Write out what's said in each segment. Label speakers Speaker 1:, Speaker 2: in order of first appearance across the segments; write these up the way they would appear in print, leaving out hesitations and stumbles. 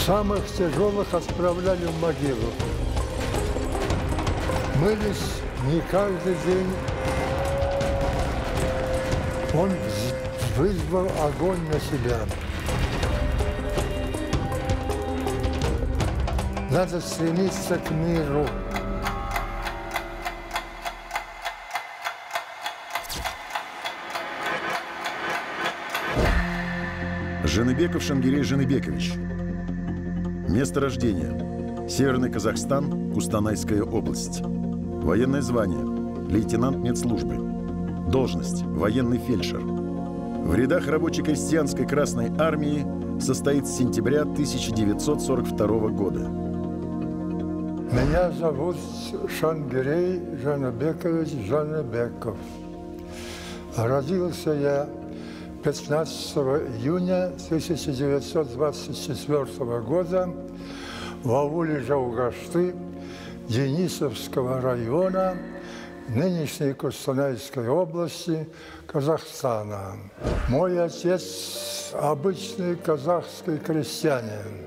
Speaker 1: Самых тяжелых отправляли в могилу. Мылись не каждый день. Он вызвал огонь на себя. Надо стремиться к миру.
Speaker 2: Женыбеков Шангирей Женыбекович. Место рождения. Северный Казахстан, Кустанайская область. Военное звание. Лейтенант медслужбы. Должность. Военный фельдшер. В рядах рабоче-крестьянской Красной Армии состоит с сентября 1942 года.
Speaker 1: Меня зовут Шангирей Женыбекович Женыбеков. Родился я 15 июня 1924 года в ауле Жаугашты Денисовского района нынешней Кустанайской области Казахстана. Мой отец – обычный казахский крестьянин.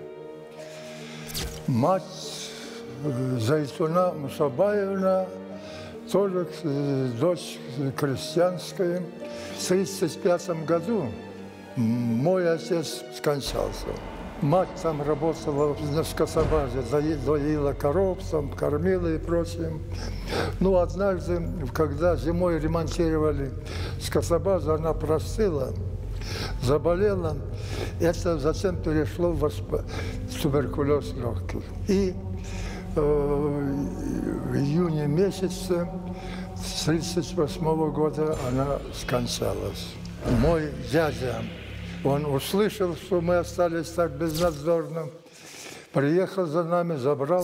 Speaker 1: Мать Зайтуна Мусабаевна тоже дочь крестьянская. В 1935 году мой отец скончался. Мать там работала на скотобазе, доила коров, там, кормила и прочее. Ну, однажды, когда зимой ремонтировали скотобазу, она простыла, заболела. Это затем перешло в туберкулез легких. И в июне месяце 1938 года она скончалась. Мой дядя, он услышал, что мы остались так безнадзорно, приехал за нами, забрал.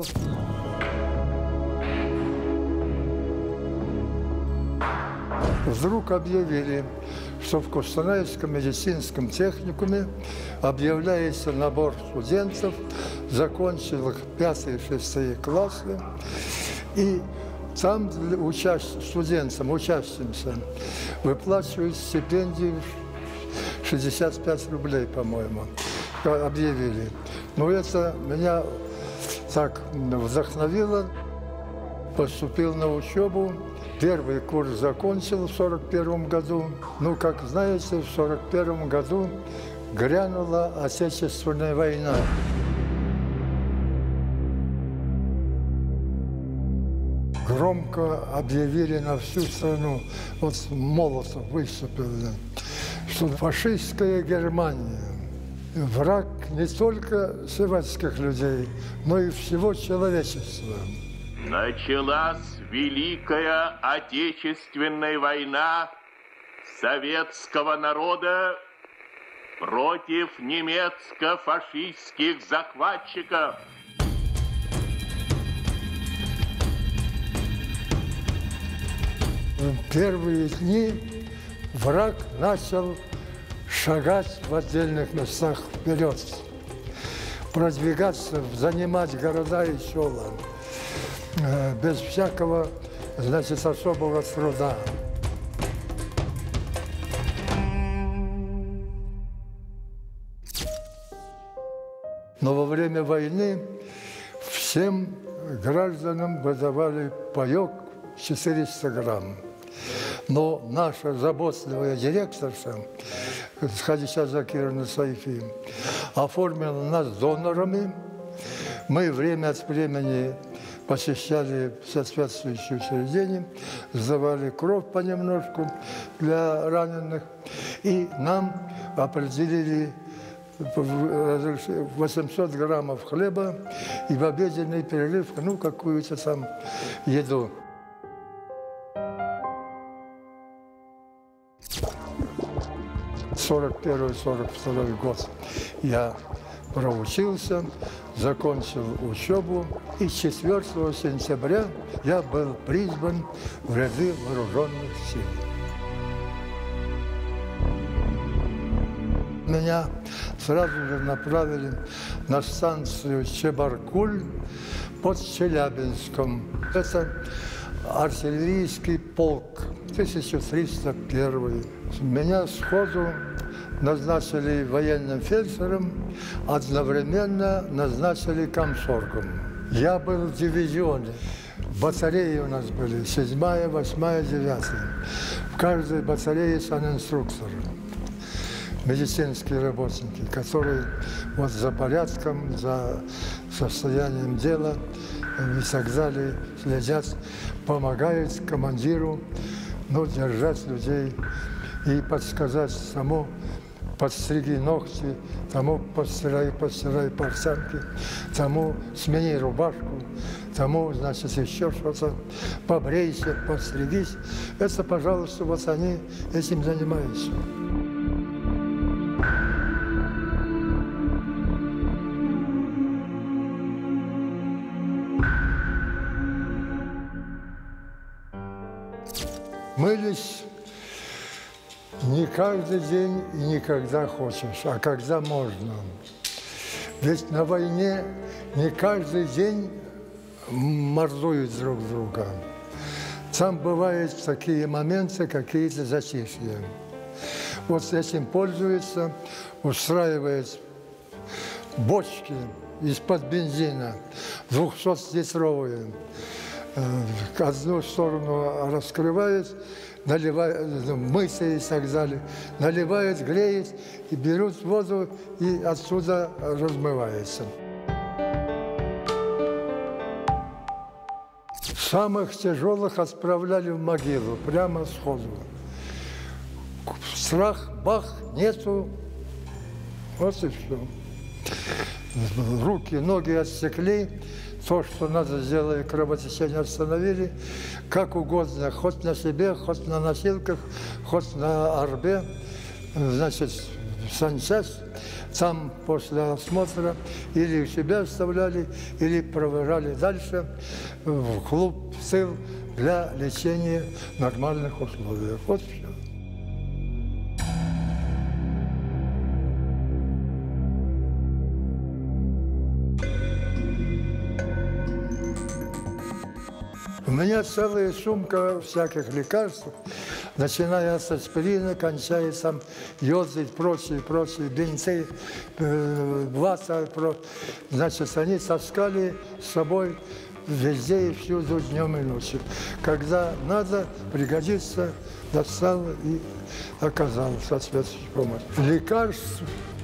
Speaker 1: Вдруг объявили, что в Кустанайском медицинском техникуме объявляется набор студентов, закончивших 5-6 классы, и там студентам, учащимся, выплачивают стипендию 65 рублей, по-моему, объявили. Но это меня так вдохновило. Поступил на учебу. Первый курс закончил в 1941 году. Ну, как знаете, в 1941 году грянула Отечественная война. Громко объявили на всю страну, вот Молотов выступил, что фашистская Германия враг не только советских людей, но и всего человечества.
Speaker 3: Началась Великая Отечественная война советского народа против немецко-фашистских захватчиков.
Speaker 1: В первые дни враг начал шагать в отдельных местах вперед, продвигаться, занимать города и села, без всякого, значит, особого труда. Но во время войны всем гражданам выдавали паёк 400 грамм. Но наша заботливая директорша, Хадича Закировна Сайфи, оформила нас донорами. Мы время от времени посещали соответствующие учреждения, сдавали кровь понемножку для раненых. И нам определили 800 граммов хлеба и в обеденный перерыв, ну, какую-то там еду. В 1941-1942 год я проучился, закончил учебу, и 4 сентября я был призван в ряды вооруженных сил. Меня сразу же направили на станцию Чебаркуль под Челябинском. Это артиллерийский полк, 1301. Меня сходу назначили военным фельдшером, одновременно назначили комсоргом. Я был в дивизионе. Батареи у нас были 7-я, 8-я, 9-я. В каждой батарее санинструктор. Медицинские работники, которые вот за порядком, за состоянием дела и так далее следят, помогают командиру, держать людей и подсказать тому, подстриги ногти, тому постирай портянки, тому смени рубашку, тому, значит, еще что-то, побрейся, подстригись. Это, пожалуйста, вот они этим занимаются. Мылись не каждый день и не когда хочешь, а когда можно. Ведь на войне не каждый день мордуют друг друга. Там бывают такие моменты, какие-то затишья. Вот этим пользуются, устраивают бочки из-под бензина, 200-литровые. Одну сторону раскрывают, наливают, мыться и так далее, наливают, греют, и берут воду, и отсюда размывается. Самых тяжелых отправляли в могилу, прямо сходу. Страх, бах, нету, вот и все. Руки, ноги отсекли. То, что надо сделать, кровотечение остановили, как угодно, хоть на себе, хоть на носилках, хоть на арбе, значит, санчасть, там после осмотра или себя оставляли, или провожали дальше в клуб сил для лечения в нормальных условиях. Вот все. У меня целая сумка всяких лекарств, начиная с аспирина, кончая там йоды, прочие, бинты, вата. Значит, они таскали с собой везде и всюду, днем и ночью. Когда надо, пригодится, достал и оказал соответствующую помощь. Лекарств,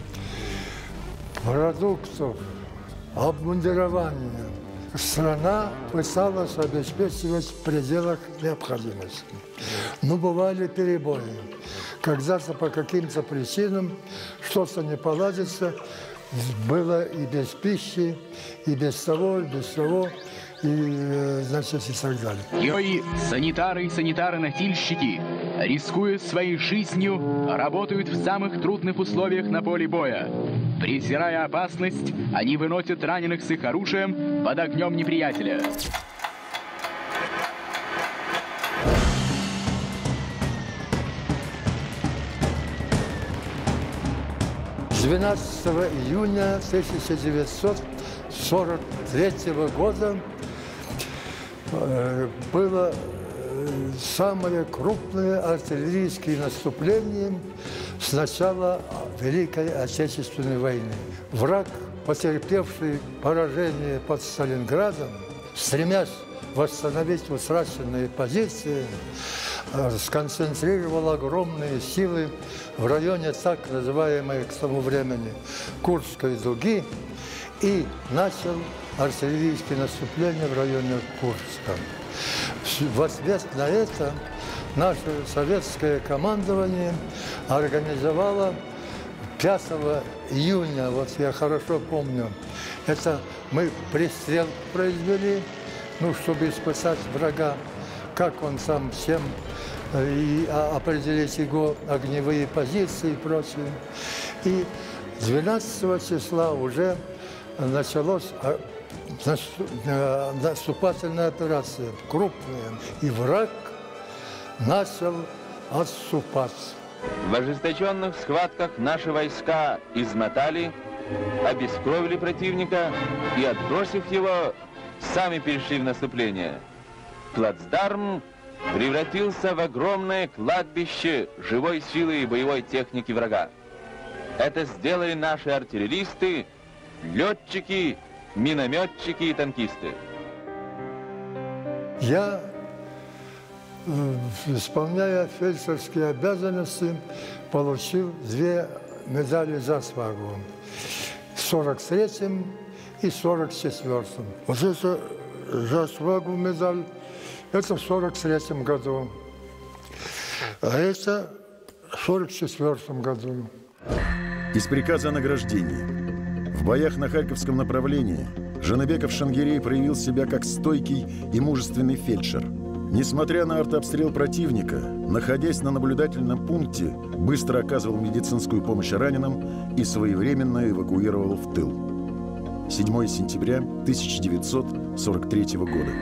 Speaker 1: продуктов, обмундирования. Страна пыталась обеспечивать в пределах необходимости. Но бывали перебои. Когда-то по каким-то причинам что-то не поладится, было и без пищи, и без того, и, значит, и так далее.
Speaker 4: Герои, санитары и санитары-носильщики, рискуя своей жизнью, работают в самых трудных условиях на поле боя. Презирая опасность, они выносят раненых с их оружием под огнем неприятеля.
Speaker 1: С 12 июня 1943 года было самое крупное артиллерийское наступление с начала Великой Отечественной войны. Враг, потерпевший поражение под Сталинградом, стремясь восстановить утраченные позиции, сконцентрировал огромные силы в районе так называемой к тому времени Курской дуги и начал артиллерийское наступление в районе Курска. В ответ на это наше советское командование организовало 5 июня, вот я хорошо помню, это мы пристрелку произвели, чтобы испытать врага, как он там всем, и определить его огневые позиции и прочее. И 12 числа уже началась наступательная операция, крупная, и враг начал отступать.
Speaker 5: В ожесточенных схватках наши войска измотали, обескровили противника и, отбросив его, сами перешли в наступление. плацдарм превратился в огромное кладбище живой силы и боевой техники врага. Это сделали наши артиллеристы, летчики, минометчики и танкисты.
Speaker 1: Я, исполняя фельдшерские обязанности, получил 2 медали за свагу. В 43-м и 44-м. Вот это за свагу медаль, это в 43-м году. А это в 44-м году.
Speaker 2: Из приказа о награждении. В боях на Харьковском направлении Жаныбеков-Шангирей проявил себя как стойкий и мужественный фельдшер. Несмотря на артобстрел противника, находясь на наблюдательном пункте, быстро оказывал медицинскую помощь раненым и своевременно эвакуировал в тыл. 7 сентября 1943 года.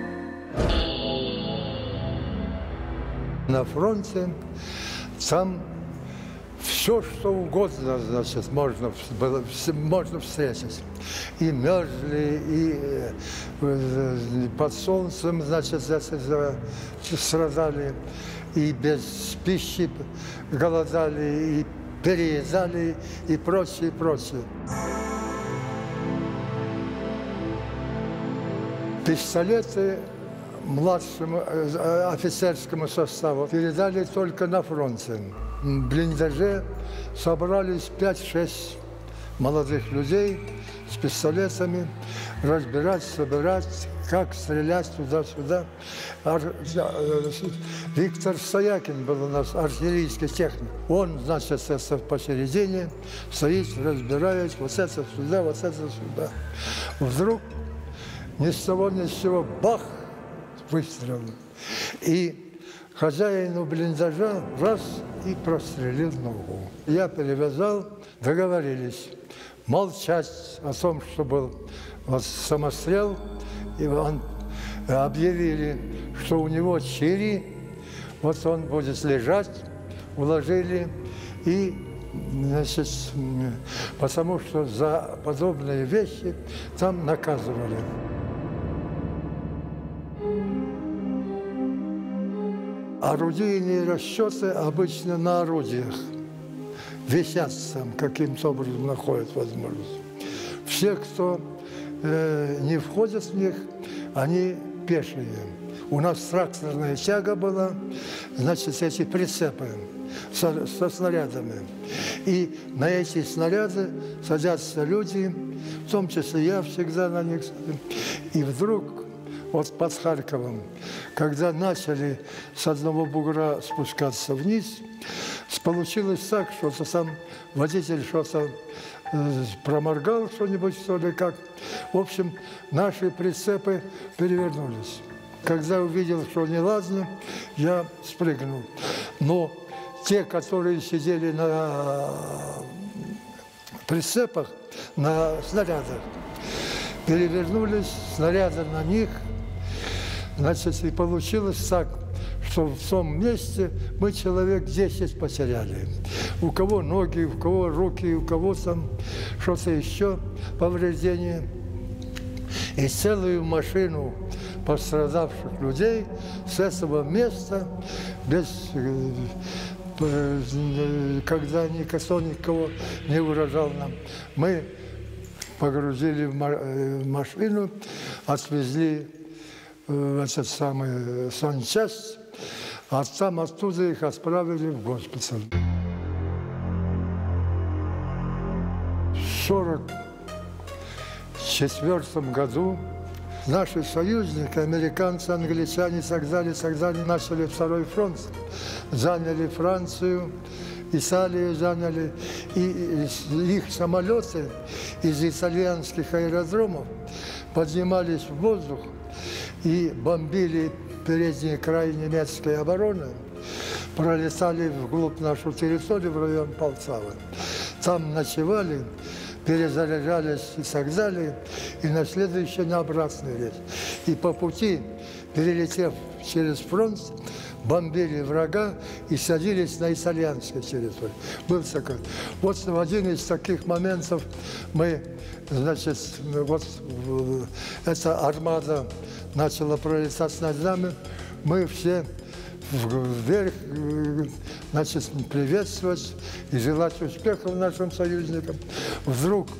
Speaker 1: На фронте там все, что угодно, значит, можно встретить. И мерзли, и под солнцем, значит, страдали, и без пищи голодали, и переедали, и прочее, прочее. Пистолеты младшему офицерскому составу передали только на фронте. В блиндаже собрались 5-6 молодых людей с пистолетами, разбирать, собирать, как стрелять туда-сюда. Виктор Стоякин был у нас артиллерийский техник. Он, значит, посередине стоит, разбирает, вот это сюда, вот это сюда. Вдруг ни с того ни с сего бах! Выстрел. И хозяину блиндажа раз и прострелил ногу. Я перевязал, договорились молчать о том, что был вот самострел. И он объявили, что у него чири, вот он будет лежать, уложили. И, значит, потому что за подобные вещи там наказывали. Орудийные расчеты обычно на орудиях висят там, каким-то образом находят возможность. Все, кто не входит в них, они пешие. У нас тракторная тяга была, значит, эти прицепы со снарядами. И на эти снаряды садятся люди, в том числе я всегда на них. И вдруг вот под Харьковом, когда начали с одного бугра спускаться вниз, получилось так, что сам водитель что-то проморгал что-нибудь, что ли, как. В общем, наши прицепы перевернулись. Когда увидел, что неладно, я спрыгнул. Но те, которые сидели на прицепах, на снарядах, перевернулись, снаряды на них. Значит, и получилось так, что в том месте мы человек 10 потеряли. У кого ноги, у кого руки, у кого там что-то еще, повреждения. И целую машину пострадавших людей с этого места, когда никого не угрожал нам, мы погрузили в машину, отвезли в этот самый санчасть, а там оттуда их отправили в госпиталь. В 1944 году наши союзники, американцы, англичане и так далее, начали второй фронт. Заняли Францию, Италию заняли. И их самолеты из итальянских аэродромов поднимались в воздух и бомбили передний край немецкой обороны, пролетали вглубь нашу территорию в район Полтавы. Там ночевали, перезаряжались и так далее, и на следующий, на обратный рейс. И по пути, перелетев через фронт, бомбили врага и садились на итальянской территории. Был такой. Вот в один из таких моментов мы, значит, вот эта армада начала пролетать над нами, мы все вверх, значит, приветствовать и желать успехов нашим союзникам. Вдруг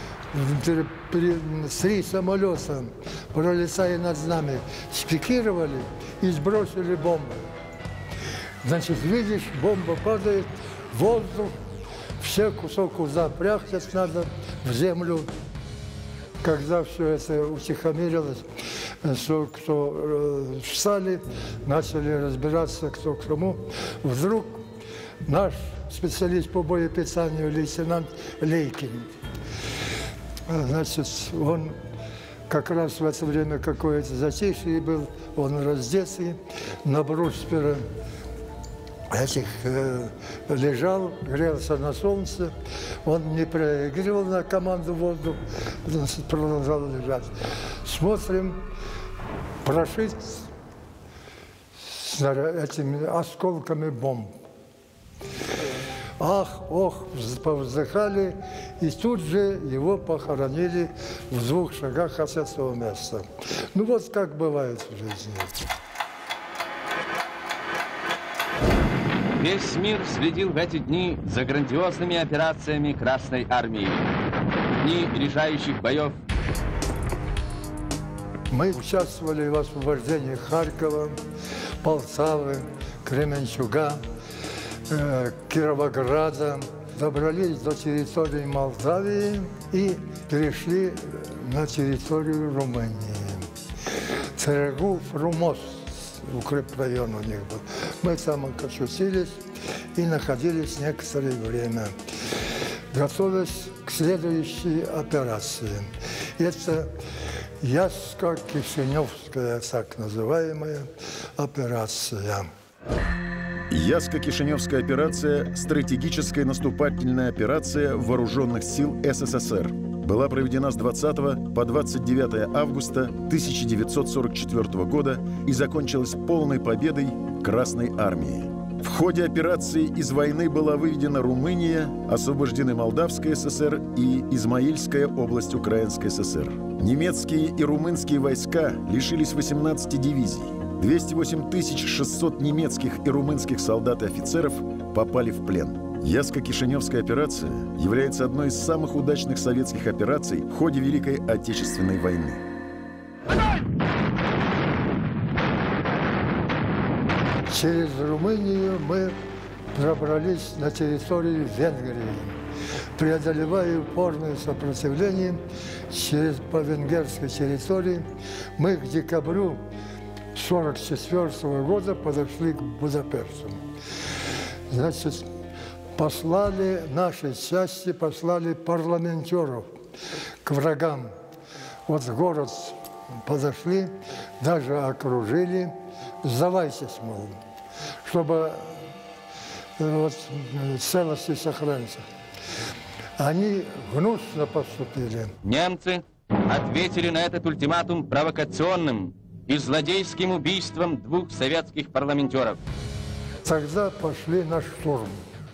Speaker 1: 3 самолета, пролетая над нами, спикировали и сбросили бомбы. Значит, видишь, бомба падает в воздух, все кусок запрятать надо в землю. Когда все это утихомирилось, кто встали, начали разбираться, кто к кому. Вдруг наш специалист по боепитанию лейтенант Лейкин, значит, он как раз в это время какое-то затишье был, он раздетый, на бруствере этих лежал, грелся на солнце, он не реагировал на команду воздух, продолжал лежать. Смотрим, прошит этими осколками бомб. Ах, ох, повздыхали, и тут же его похоронили в 2 шагах от этого места. Ну вот как бывает в жизни.
Speaker 5: Весь мир следил в эти дни за грандиозными операциями Красной Армии. Дни решающих боев.
Speaker 1: Мы участвовали в освобождении Харькова, Полтавы, Кременчуга, Кировограда, добрались до территории Молдавии и перешли на территорию Румынии. Церегу, Фрумос, укрепрайон у них был. Мы там очутились и находились некоторое время, готовясь к следующей операции. Это Ясско-Кишиневская, так называемая, операция.
Speaker 2: Ясско-Кишиневская операция – стратегическая наступательная операция Вооруженных сил СССР. Была проведена с 20 по 29 августа 1944 года и закончилась полной победой Красной армии. В ходе операции из войны была выведена Румыния, освобождены Молдавская ССР и Измаильская область Украинской ССР. Немецкие и румынские войска лишились 18 дивизий. 208 600 немецких и румынских солдат и офицеров попали в плен. Ясско-Кишиневская операция является одной из самых удачных советских операций в ходе Великой Отечественной войны.
Speaker 1: Через Румынию мы пробрались на территорию Венгрии, преодолевая упорное сопротивление по венгерской территории. Мы к декабрю 1944 года подошли к Будапешту. Значит, наши части послали парламентеров к врагам. Вот в город подошли, даже окружили. Сдавайтесь, мол, чтобы вот, целости сохраниться. Они гнусно поступили.
Speaker 5: Немцы ответили на этот ультиматум провокационным и злодейским убийством 2 советских парламентеров.
Speaker 1: Тогда пошли на штурм.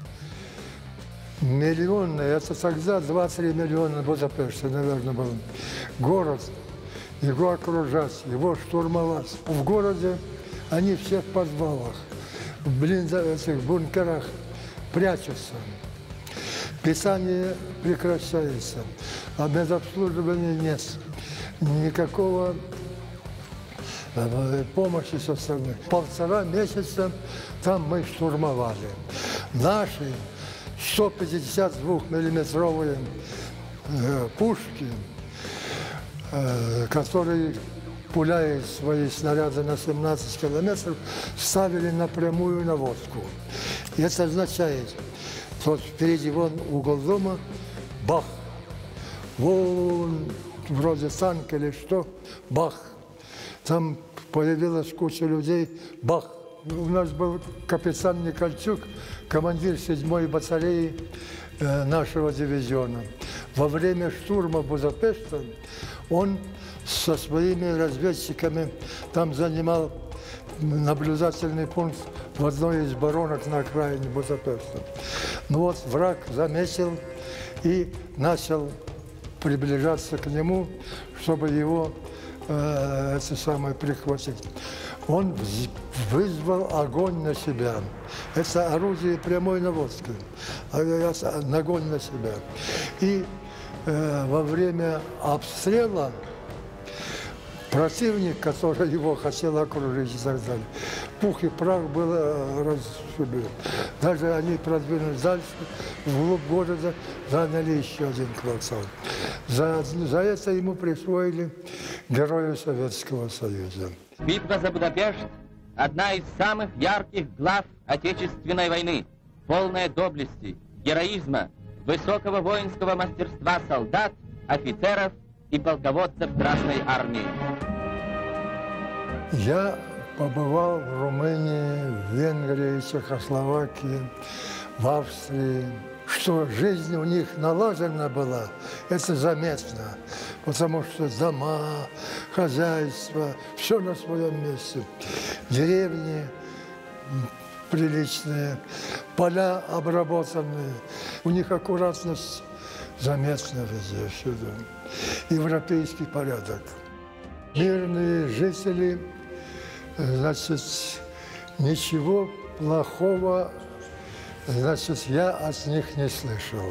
Speaker 1: Миллионные, это тогда 2-3 миллиона Будапешта, наверное, был. Город, его окружать, его штурмовать. В городе они все в подвалах, в этих бункерах прячутся. Питание прекращается, а медобслуживания нет. Никакого помощи со стороны. 1,5 месяца там мы штурмовали. Наши 152-миллиметровые пушки, которые пуляют свои снаряды на 17 километров, ставили напрямую наводку. И это означает, что впереди вон угол дома, бах, вон вроде танк или что, бах. Там появилась куча людей, бах. У нас был капитан Никольчук, командир 7-й батареи нашего дивизиона. Во время штурма Будапешта он со своими разведчиками там занимал наблюдательный пункт в одной из баронок на окраине Будапешта. Ну вот враг заметил и начал приближаться к нему, чтобы его прихватить. Он вызвал огонь на себя. Это орудие прямой наводки. Огонь на себя. И во время обстрела противник, который его хотел окружить и так далее, пух и прах было расшибено. Даже они продвинулись дальше, вглубь города, заняли еще один квартал. За это ему присвоили Героя Советского Союза.
Speaker 5: Битва за Будапешт – одна из самых ярких глав Отечественной войны, полная доблести, героизма, высокого воинского мастерства солдат, офицеров и полководцев Красной Армии.
Speaker 1: Я побывал в Румынии, в Венгрии, Чехословакии, в Австрии. Что жизнь у них налажена была, это заметно, потому что дома, хозяйство, все на своем месте. Деревни приличные, поля обработанные. У них аккуратность заметна везде, всюду. Европейский порядок. Мирные жители, значит, ничего плохого, значит, я от них не слышал.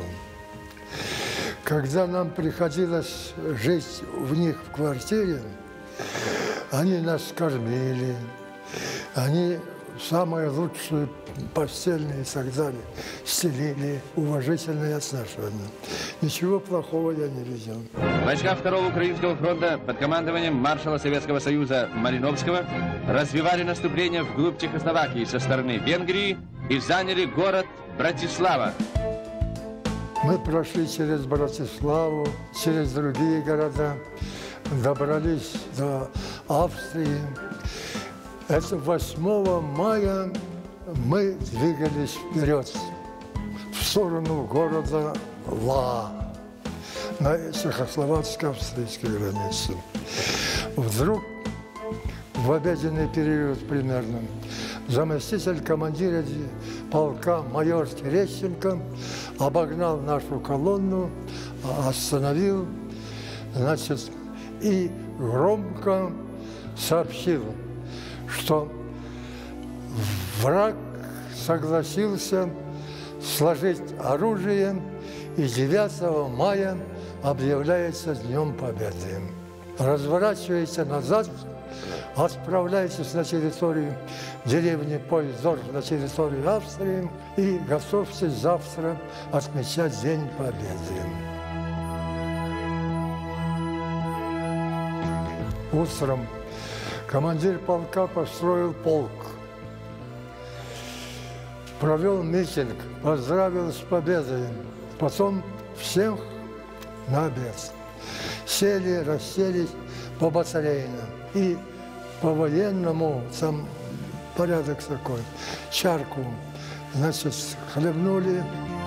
Speaker 1: Когда нам приходилось жить в них в квартире, они нас кормили, они самые лучшие постельные и так далее стелили, уважительные отношения. Ничего плохого я не видел.
Speaker 5: Войска Второго Украинского фронта под командованием маршала Советского Союза Малиновского развивали наступление вглубь Чехословакии со стороны Венгрии и заняли город Братислава.
Speaker 1: Мы прошли через Братиславу, через другие города, добрались до Австрии. Это 8 мая мы двигались вперед, в сторону города Ла, на чехословацко-австрийской границе. Вдруг, в обеденный период примерно, заместитель командира полка майор Терещенко обогнал нашу колонну, остановил, значит, и громко сообщил, что враг согласился сложить оружие, и 9 мая объявляется Днем Победы. Разворачивайте назад, отправляйтесь на территорию деревни Пойздорф, на территорию Австрии, и готовьтесь завтра отмечать День Победы. Утром командир полка построил полк, провел митинг, поздравил с победой. Потом всех на обед. Сели, расселись по батарейно. И по-военному, там порядок такой, чарку, значит, хлебнули.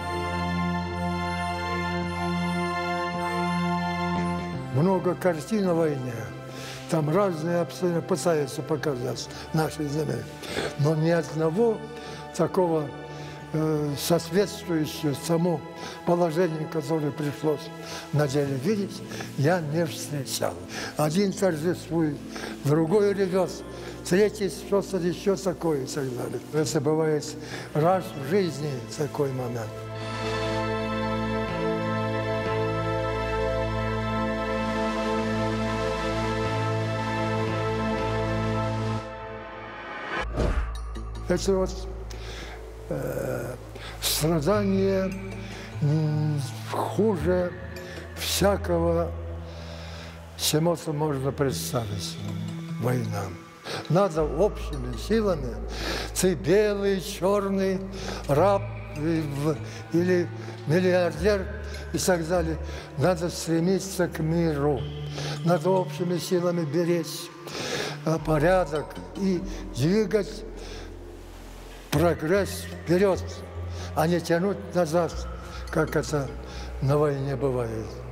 Speaker 1: Много картин о войне. Там разные обстоятельства пытаются показать нашей земле. Но ни одного такого соответствующего тому положению, которое пришлось на деле видеть, я не встречал. Один торжествует, другой ревет, третий что-то еще такое и так далее. Это бывает раз в жизни такой момент. Это вот страдание хуже всякого, чему-то можно представить. Война. Надо общими силами, ты белый, черный, раб или миллиардер и так далее, надо стремиться к миру. Надо общими силами беречь порядок и двигать прогресс вперед, а не тянуть назад, как это на войне бывает.